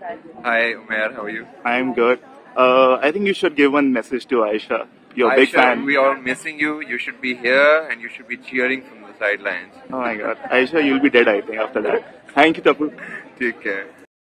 Hi, Umair. How are you? I'm good. I think you should give one message to Aisha. You're a big Aisha, fan. we are missing you. You should be here and you should be cheering from the sidelines. Oh my god. Aisha, you'll be dead, I think, after that. Thank you, Tapu. Take care.